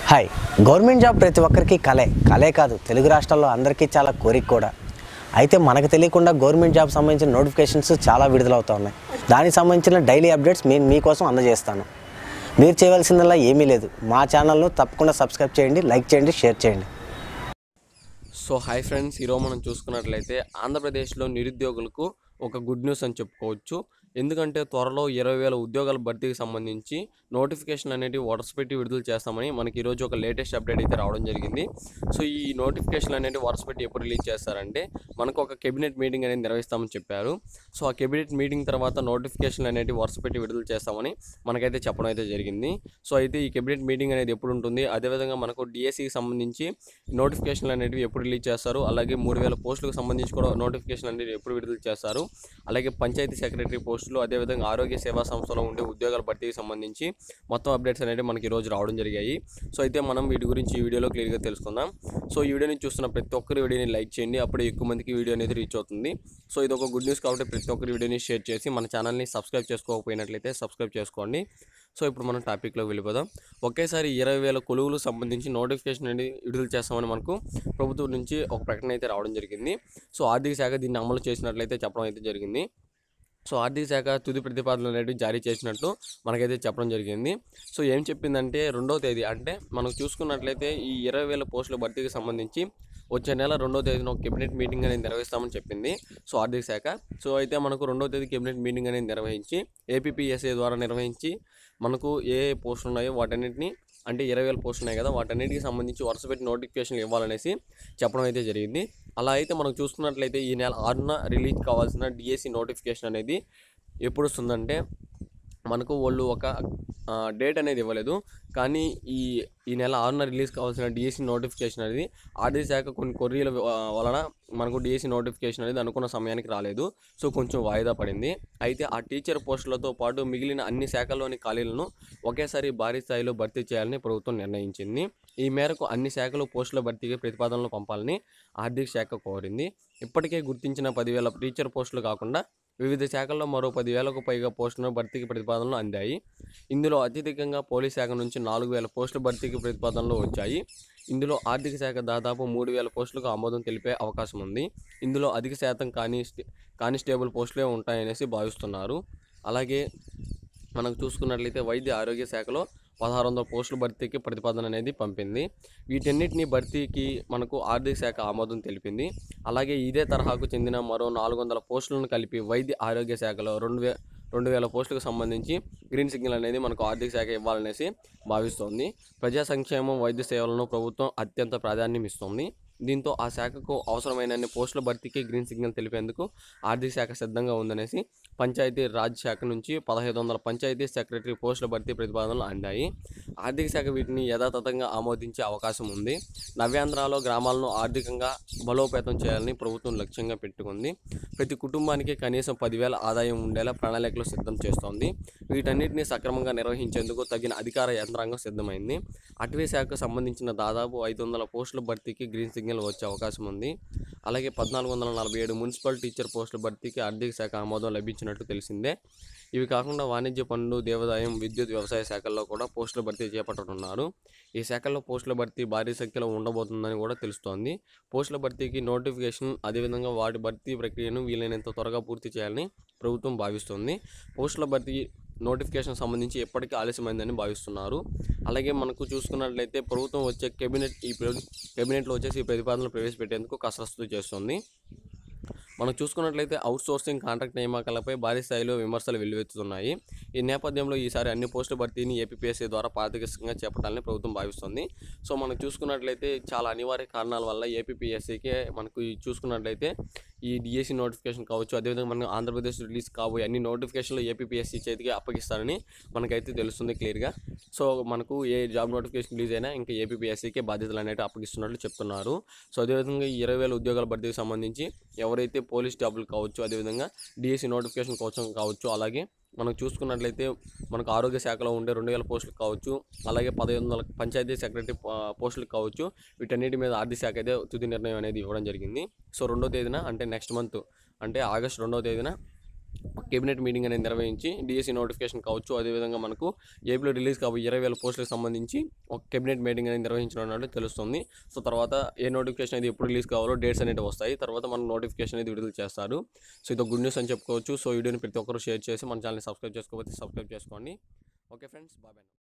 Hi government job ప్రతి ఒక్కరికి కలే కాదు తెలుగు రాష్ట్రాల్లో అందరికీ చాలా కోరిక కూడా. అయితే మనకు తెలియకుండా గవర్నమెంట్ జాబ్ సంబంధించిన నోటిఫికేషన్స్ చాలా విడుదలవుతూ ఉన్నాయి. దానికి సంబంధించిన డైలీ అప్డేట్స్ నేను మీకోసం అందజేస్తాను. మీరు చేయవలసిందల్లా ఏమీ లేదు, మా ఛానల్ను తప్పకుండా సబ్స్క్రైబ్ చేయండి, లైక్ చేయండి, షేర్ చేయండి. సో హాయ్ ఫ్రెండ్స్, ఈరోజు మనం చూసుకున్నట్లయితే ఆంధ్రప్రదేశ్లో నిరుద్యోగులకు ఒక గుడ్ న్యూస్ అని చెప్పుకోవచ్చు. ఎందుకంటే త్వరలో 20,000 ఉద్యోగాల భర్తీకి సంబంధించి నోటిఫికేషన్ అనేవి వాట్స్ పెట్టి విడుదల చేస్తామని మనకి ఈరోజు ఒక లేటెస్ట్ అప్డేట్ అయితే రావడం జరిగింది. సో ఈ నోటిఫికేషన్ అనేవి వాట్స్ పెట్టి ఎప్పుడు రిలీజ్ చేస్తారంటే మనకు ఒక కేబినెట్ మీటింగ్ అనేది నిర్వహిస్తామని చెప్పారు. సో ఆ కేబినెట్ మీటింగ్ తర్వాత నోటిఫికేషన్ అనేవి వాట్స్ పెట్టి విడుదల చేస్తామని మనకైతే చెప్పడం అయితే జరిగింది. సో అయితే ఈ కేబినెట్ మీటింగ్ అనేది ఎప్పుడు ఉంటుంది, అదేవిధంగా మనకు డిఎస్సికి సంబంధించి నోటిఫికేషన్లు అనేవి ఎప్పుడు రిలీజ్ చేస్తారు, అలాగే 3,000 పోస్టులకు సంబంధించి కూడా నోటిఫికేషన్ అనేవి ఎప్పుడు విడుదల చేస్తారు, అలాగే పంచాయతీ సెక్రటరీ పోస్టులు, అదేవిధంగా ఆరోగ్య సేవా సంస్థలో ఉండే ఉద్యోగాల భర్తీకి సంబంధించి మొత్తం అప్డేట్స్ అనేవి మనకి ఈరోజు రావడం జరిగాయి. సో అయితే మనం వీటి గురించి ఈ వీడియోలో క్లియర్గా తెలుసుకుందాం. సో ఈ వీడియోని చూస్తున్న ప్రతి ఒక్కరు వీడియోని లైక్ చేయండి, అప్పుడే ఎక్కువ మందికి వీడియో అనేది రీచ్ అవుతుంది. సో ఇది ఒక గుడ్ న్యూస్ కాబట్టి ప్రతి ఒక్కరు వీడియోని షేర్ చేసి మన ఛానల్ని సబ్స్క్రైబ్ చేసుకోకపోయినట్లయితే సబ్స్క్రైబ్ చేసుకోండి. సో ఇప్పుడు మనం టాపిక్లోకి వెళ్ళిపోదాం. ఒకేసారి 20,000 కొలువులకు సంబంధించి నోటిఫికేషన్ అనేది విడుదల చేస్తామని మనకు ప్రభుత్వం నుంచి ఒక ప్రకటన అయితే రావడం జరిగింది. సో ఆర్థిక శాఖ దీన్ని అమలు చేసినట్లయితే చెప్పడం అయితే జరిగింది. సో ఆర్థిక శాఖ తుది ప్రతిపాదనలు అనేవి జారీ చేసినట్లు మనకైతే చెప్పడం జరిగింది. సో ఏం చెప్పిందంటే 2వ తేదీ అంటే మనం చూసుకున్నట్లయితే ఈ 20,000 పోస్టుల భర్తీకి సంబంధించి వచ్చే నెల 2వ తేదీన ఒక కేబినెట్ మీటింగ్ అనేది నిర్వహిస్తామని చెప్పింది సో ఆర్థిక శాఖ. సో అయితే మనకు 2వ తేదీ కేబినెట్ మీటింగ్ అనేది నిర్వహించి ఏపీపీఎస్ఏ ద్వారా నిర్వహించి మనకు ఏ పోస్టులు ఉన్నాయో వాటన్నిటిని, అంటే 20,000 పోస్టులు ఉన్నాయి కదా, వాటన్నిటికి సంబంధించి వరుస పెట్టి నోటిఫికేషన్లు ఇవ్వాలనేసి చెప్పడం అయితే జరిగింది. అలా అయితే మనం చూసుకున్నట్లయితే ఈ నెల 6న రిలీజ్ కావాల్సిన డిఎస్సి నోటిఫికేషన్ అనేది ఎప్పుడు వస్తుందంటే మనకు వాళ్ళు ఒక డేట్ అనేది ఇవ్వలేదు, కానీ ఈ నెల 6న రిలీజ్ కావాల్సిన డిఎస్సి నోటిఫికేషన్ అనేది ఆర్థిక శాఖ కొన్ని కొర్రీల వలన మనకు డిఎస్సి నోటిఫికేషన్ అనేది అనుకున్న సమయానికి రాలేదు. సో కొంచెం వాయిదా పడింది. అయితే ఆ టీచర్ పోస్టులతో పాటు మిగిలిన అన్ని శాఖల్లోని ఖాళీలను ఒకేసారి భారీ స్థాయిలో భర్తీ చేయాలని ప్రభుత్వం నిర్ణయించింది. ఈ మేరకు అన్ని శాఖలు పోస్టుల భర్తీకి ప్రతిపాదనలు పంపాలని ఆర్థిక శాఖ కోరింది. ఇప్పటికే గుర్తించిన 10,000 టీచర్ పోస్టులు కాకుండా వివిధ శాఖల్లో మరో 10,000కు పైగా పోస్టులను భర్తీకి ప్రతిపాదనలు అందాయి. ఇందులో అత్యధికంగా పోలీస్ శాఖ నుంచి 4,000 పోస్టుల భర్తీకి ప్రతిపాదనలు వచ్చాయి. ఇందులో ఆర్థిక శాఖ దాదాపు 3,000 పోస్టులకు ఆమోదం తెలిపే అవకాశం ఉంది. ఇందులో అధిక శాతం కానిస్టేబుల్ పోస్టులే ఉంటాయనేసి భావిస్తున్నారు. అలాగే మనకు చూసుకున్నట్లయితే వైద్య ఆరోగ్య శాఖలో 1,600 పోస్టుల భర్తీకి ప్రతిపాదన అనేది పంపింది. వీటన్నిటిని భర్తీకి మనకు ఆర్థిక శాఖ ఆమోదం తెలిపింది. అలాగే ఇదే తరహాకు చెందిన మరో 400 పోస్టులను కలిపి వైద్య ఆరోగ్య శాఖలో 2,000 పోస్టులకు సంబంధించి గ్రీన్ సిగ్నల్ అనేది మనకు ఆర్థిక శాఖ ఇవ్వాలనేసి భావిస్తోంది. ప్రజా సంక్షేమం, వైద్య సేవలను ప్రభుత్వం అత్యంత ప్రాధాన్యం ఇస్తుంది. దీంతో ఆ శాఖకు అవసరమైన పోస్టుల భర్తీకి గ్రీన్ సిగ్నల్ తెలిపేందుకు ఆర్థిక శాఖ సిద్ధంగా ఉందనేసి పంచాయతీ రాజ్ శాఖ నుంచి 1,500 పంచాయతీ సెక్రటరీ పోస్టుల భర్తీ ప్రతిపాదనలు అందాయి. ఆర్థిక శాఖ వీటిని యథాతథంగా ఆమోదించే అవకాశం ఉంది. నవ్యాంధ్రలో గ్రామాలను ఆర్థికంగా బలోపేతం చేయాలని ప్రభుత్వం లక్ష్యంగా పెట్టుకుంది. ప్రతి కుటుంబానికి కనీసం 10,000 ఆదాయం ఉండేలా ప్రణాళికలు సిద్ధం చేస్తోంది. వీటన్నిటిని సక్రమంగా నిర్వహించేందుకు తగిన అధికార యంత్రాంగం సిద్ధమైంది. అటవీ శాఖకు సంబంధించిన దాదాపు 500 పోస్టుల భర్తీకి గ్రీన్ సిగ్నల్ వచ్చే అవకాశం ఉంది. అలాగే 1,447 మున్సిపల్ టీచర్ పోస్టుల భర్తీకి ఆర్థిక శాఖ ఆమోదం లభించినట్టు తెలిసిందే. ఇవి కాకుండా వాణిజ్య పన్ను, దేవాదాయం, విద్యుత్, వ్యవసాయ శాఖల్లో కూడా పోస్టుల భర్తీ చేపట్టనున్నారు. ఈ శాఖల్లో పోస్టుల భర్తీ భారీ సంఖ్యలో ఉండబోతుందని కూడా తెలుస్తోంది. పోస్టుల భర్తీకి నోటిఫికేషన్, అదేవిధంగా వాటి భర్తీ ప్రక్రియను వీలైనంత త్వరగా పూర్తి చేయాలని ప్రభుత్వం భావిస్తుంది. పోస్టుల భర్తీ నోటిఫికేషన్ సంబంధించి ఎప్పటికీ ఆలస్యమైందని భావిస్తున్నారు. అలాగే మనకు చూసుకున్నట్లయితే ప్రభుత్వం వచ్చే కేబినెట్లో వచ్చేసి ఈ ప్రతిపాదనలు ప్రవేశపెట్టేందుకు కసరత్తు చేస్తుంది. మనం చూసుకున్నట్లయితే అవుట్సోర్సింగ్ కాంట్రాక్ట్ నియామకాలపై భారీ స్థాయిలో విమర్శలు వెల్లువెత్తుతున్నాయి. ఈ నేపథ్యంలో ఈసారి అన్ని పోస్టుల భర్తీని ఏపీపీఎస్సీ ద్వారా పారదర్శకంగా చేపట్టాలని ప్రభుత్వం భావిస్తుంది. సో మనం చూసుకున్నట్లయితే చాలా అనివార్య కారణాల వల్ల ఏపీపీఎస్సీకే మనకు చూసుకున్నట్లయితే ఈ డిఎస్సి నోటిఫికేషన్ కావచ్చు, అదేవిధంగా మనకు ఆంధ్రప్రదేశ్ రిలీజ్ కాబోయే అన్ని నోటిఫికేషన్లు ఏపీపీఎస్సీ చేతికి అప్పగిస్తారని మనకైతే తెలుస్తుంది క్లియర్గా. సో మనకు ఏ జాబ్ నోటిఫికేషన్ రిలీజ్ అయినా ఇంకా ఏపీపీఎస్సీకే బాధ్యతలు అనేవి అప్పగిస్తున్నట్లు చెప్తున్నారు. సో అదేవిధంగా ఈ 20,000 ఉద్యోగాల భర్తీకి సంబంధించి ఎవరైతే పోలీస్ జాబులు కావచ్చు, అదేవిధంగా డిఎస్సి నోటిఫికేషన్ కోసం కావచ్చు, అలాగే మనం చూసుకున్నట్లయితే మనకు ఆరోగ్య శాఖలో ఉండే 2,000 పోస్టులు కావచ్చు, అలాగే 1,500 పంచాయతీ సెక్రటరీ పోస్టులు కావచ్చు, వీటన్నిటి మీద ఆర్థిక శాఖ అయితే తుది నిర్ణయం అనేది ఇవ్వడం జరిగింది. సో 2వ తేదీన అంటే నెక్స్ట్ మంత్ అంటే ఆగస్టు 2వ తేదీన కేబినెట్ మీటింగ్ అనేది నిర్వహించి డిఎస్సి నోటిఫికేషన్ కావచ్చు, అదేవిధంగా మనకు ఏపీలో రిలీజ్ కాబోయే 20,000 పోస్టులకు సంబంధించి ఒక కేబినెట్ మీటింగ్ అనేది నిర్వహించనున్నట్టు తెలుస్తుంది. సో తర్వాత ఏ నోటిఫికేషన్ అనేది ఎప్పుడు రిలీజ్ కావాలో డేట్స్ అనేవి వస్తాయి. తర్వాత మనకు నోటిఫికేషన్ అనేది విడుదల చేస్తారు. సో ఇది గుడ్ న్యూస్ అని చెప్పుకోవచ్చు. సో వీడియోని ప్రతి ఒక్కరు షేర్ చేసి మన ఛానల్ని సబ్స్క్రైబ్ చేసుకోకపోతే సబ్స్క్రైబ్ చేసుకోండి. Okay friends, bye.